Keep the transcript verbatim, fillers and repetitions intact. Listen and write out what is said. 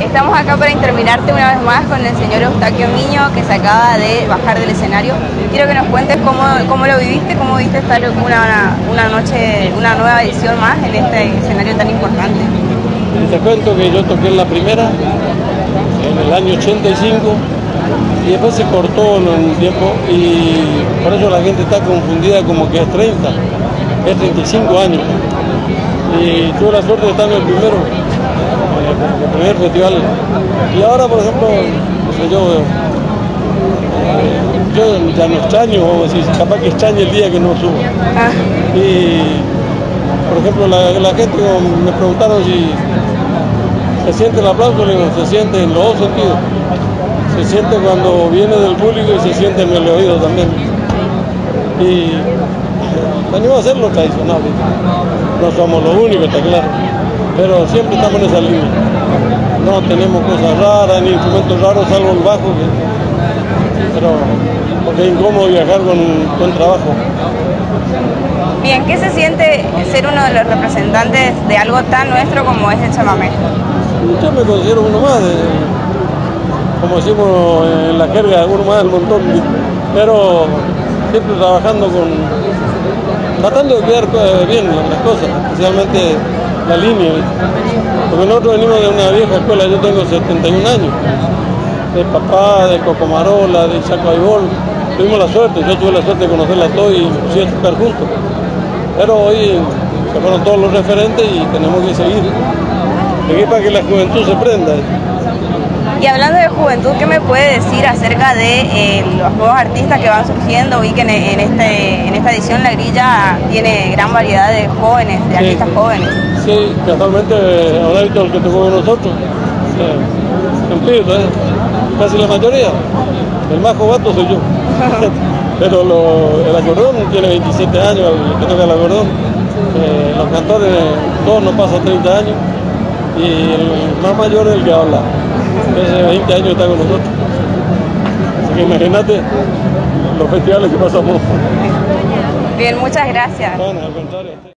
Estamos acá para interpelarte una vez más con el señor Eustaquio Miño, que se acaba de bajar del escenario. Quiero que nos cuentes cómo, cómo lo viviste, cómo viste estar una, una noche, una nueva edición más en este escenario tan importante. Y te cuento que yo toqué en la primera, en el año ochenta y cinco, y después se cortó en un tiempo, y por eso la gente está confundida como que es treinta, es treinta y cinco años. Y tuve la suerte de estar en el primero, eh, el primer festival. Y ahora, por ejemplo, no sé, yo, eh, yo ya no extraño, o si capaz que extraño el día que no subo. Ah. Y, por ejemplo, la, la gente me preguntaron si se siente el aplauso, le digo, se siente en los dos sentidos. Se siente cuando viene del público y se siente en el oído también. Y venimos a hacer lo tradicional. No somos los únicos, está claro, pero siempre estamos en esa línea. No tenemos cosas raras, ni instrumentos raros, salvo el bajo, que, pero porque es incómodo viajar con, con trabajo. Bien, ¿qué se siente ser uno de los representantes de algo tan nuestro como es el chamamé? Yo me considero uno más, de, como decimos en la jerga, uno más del montón, pero siempre trabajando con... tratando de cuidar bien las cosas, especialmente la línea, porque nosotros venimos de una vieja escuela. Yo tengo setenta y un años, de papá, de Cocomarola, de Chaco Aibol. Tuvimos la suerte, yo tuve la suerte de conocerla todos y sí, a tocar juntos, pero hoy se fueron todos los referentes y tenemos que seguir, seguir para que la juventud se prenda. Y hablando de juventud, ¿qué me puede decir acerca de eh, los nuevos artistas que van surgiendo? Vi que en, en, este, en esta edición La Grilla tiene gran variedad de jóvenes, de sí, artistas jóvenes. Sí, casualmente ahora he visto el que tocó con nosotros, eh, Empiro, ¿eh? Casi la mayoría. El más jovato soy yo. Pero lo, el acordeón tiene veintisiete años, el que toca el acordeón. Eh, los cantores, todos no pasan treinta años. Y el más mayor es el que habla. Hace veinte años está con nosotros. Así que imagínate los festivales que pasamos. Bien, muchas gracias. Bueno, al contrario.